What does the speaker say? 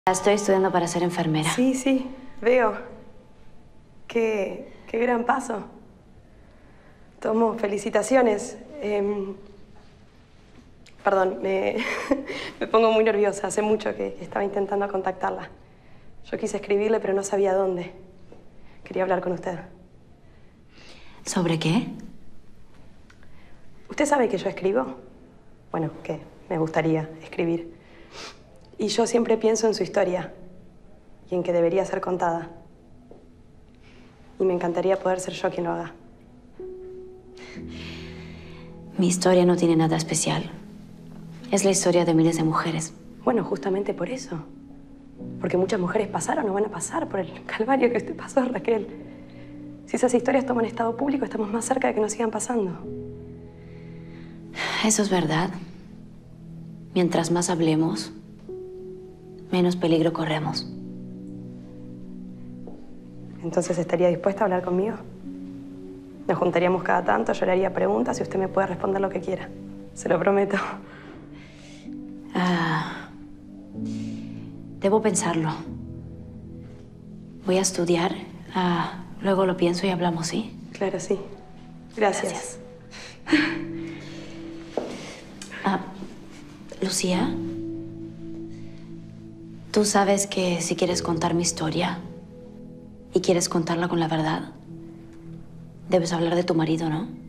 Estoy estudiando para ser enfermera. Sí, sí, veo. Qué gran paso. Tomo, felicitaciones. Perdón, me pongo muy nerviosa. Hace mucho que estaba intentando contactarla. Yo quise escribirle, pero no sabía dónde. Quería hablar con usted. ¿Sobre qué? ¿Usted sabe que yo escribo? Bueno, que me gustaría escribir. Y yo siempre pienso en su historia y en que debería ser contada. Y me encantaría poder ser yo quien lo haga. Mi historia no tiene nada especial. Es la historia de miles de mujeres. Bueno, justamente por eso. Porque muchas mujeres pasaron o van a pasar por el calvario que usted pasó, Raquel. Si esas historias toman estado público, estamos más cerca de que nos sigan pasando. Eso es verdad. Mientras más hablemos, menos peligro corremos. Entonces, ¿estaría dispuesta a hablar conmigo? Nos juntaríamos cada tanto, yo le haría preguntas y usted me puede responder lo que quiera. Se lo prometo. Debo pensarlo. Voy a estudiar. Luego lo pienso y hablamos, ¿sí? Claro, sí. Gracias. Lucía, tú sabes que si quieres contar mi historia y quieres contarla con la verdad, debes hablar de tu marido, ¿no?